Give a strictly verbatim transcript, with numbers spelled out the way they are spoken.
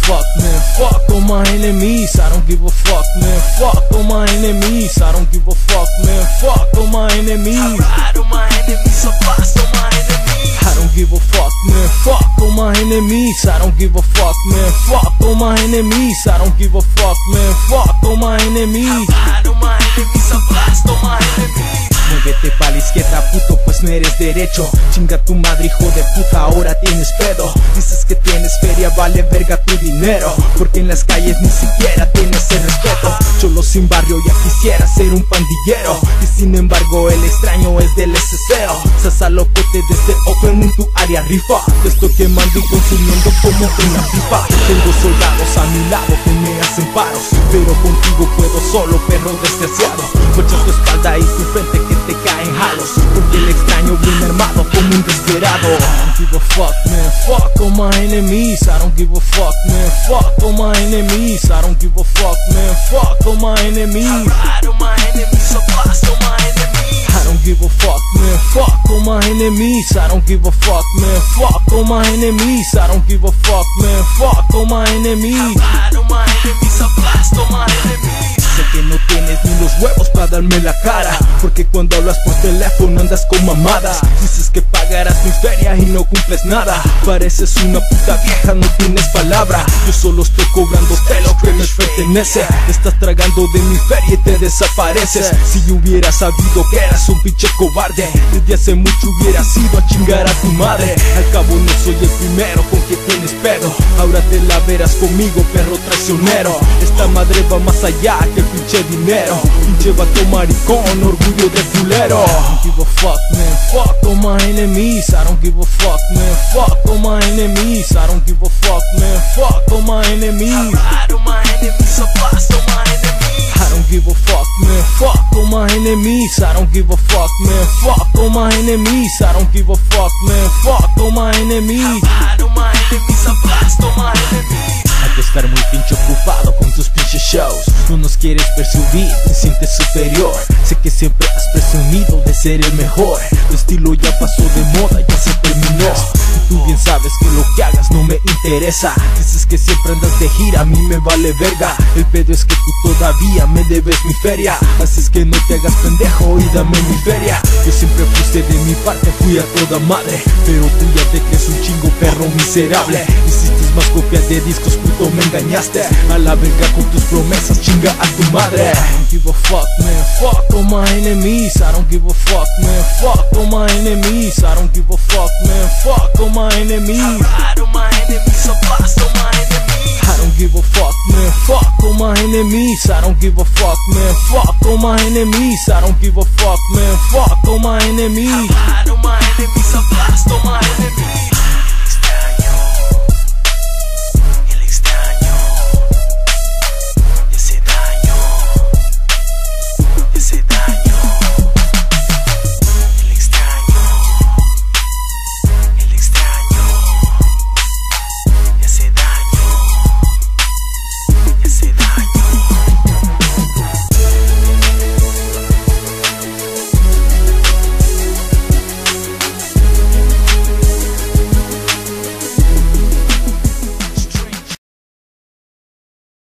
fuck, man. Fuck all my enemies, I don't give a fuck, man. Fuck all my enemies, I don't give a fuck, man. Fuck all my enemies. I ride on my enemies, I blast on my enemies. I don't give a fuck, man. Fuck all my enemies, I don't give a fuck, man. Fuck all my enemies, I don't give a fuck, man. Fuck all my enemies. I ride on my enemies, I blast on my enemies. Muévete pa' la izquierda, puto, pues no eres derecho. Chinga tu madre, hijo de puta, ahora tienes pedo. Dices que tienes feria, vale verga tu dinero, porque en las calles ni siquiera tienes el respeto. Cholo sin barrio, ya quisiera ser un pandillero, y sin embargo el extraño es del S C O. Sasa locote desde Oakland en tu área rifa. Te estoy quemando y consumiendo como una pipa. Tengo soldados a mi lado que me hacen paros, pero contigo puedo solo, perro desgraciado. Cocha tu espalda y tu frente que te caen jalos, porque el extraño viene armado como un desesperado. I don't give a fuck, man. Fuck all my enemies, I don't give a fuck, man. Fuck all my enemies, I don't give a fuck, man. Fuck all my enemies. I ride on my enemies, I blast on my enemies. I don't give a fuck, man. Fuck all my enemies, I don't give a fuck, man. Fuck all my enemies, I don't give a fuck, man. Fuck all my enemies. I ride on my enemies, I blast on my enemies. Sé que no tienes ni los huevos para darme la cara, porque cuando hablas por teléfono andas con mamadas. Dices que pagarás mi feria y no cumples nada. Pareces una puta vieja, no tienes palabra. Yo solo estoy cobrándote lo que me pertenece. Estás tragando de mi feria y te desapareces. Si yo hubiera sabido que eras un pinche cobarde, desde hace mucho hubieras ido a chingar a tu madre. Al cabo no soy el primero con que tienes pedo, ahora te la verás conmigo, perro traicionero. Esta madre va más allá que el pinche dinero. Pinche vato maricón, orgullo de culero. I don't give a fuck, man. Fuck all my enemies, I don't give a fuck, man. Fuck all my enemies, I don't give a fuck, man. Fuck all my enemies. I ride on my enemies, I blast on my enemies. I don't give a fuck, man. Fuck all my enemies, I don't give a fuck, man. Fuck all my enemies, I don't give a fuck, man. Fuck all my enemies. I ride on my enemies, I blast on my enemies. Hay que estar muy pinche ocupado con tus pinches shows. No nos quieres percibir, te sientes superior. Sé que siempre has presumido de ser el mejor. Tu estilo ya pasó de moda, ya se terminó. Y tú bien sabes que lo que hagas no me interesa. Dices que siempre andas de gira, a mí me vale verga. El pedo es que tú todavía me debes mi feria. Así es que no te hagas pendejo y dame mi feria. Yo siempre puse de mi parte, fui a toda madre, pero tú ya te crees un chingo, perro miserable. Hiciste más copias de discos, puto, me engañaste. A la verga con tus promesas, chinga a tu madre. I don't give a fuck, man. Fuck all my enemies, I don't give a fuck, man. Fuck all my enemies, I don't give a fuck, man. Fuck all my enemies. I ride on my enemies, I blast on my enemies. I don't give a fuck, man. Fuck all my enemies, I don't give a fuck, man. Fuck all my enemies, I don't give a fuck, man. Fuck all my enemies. I ride on my enemies, I blast on my enemies.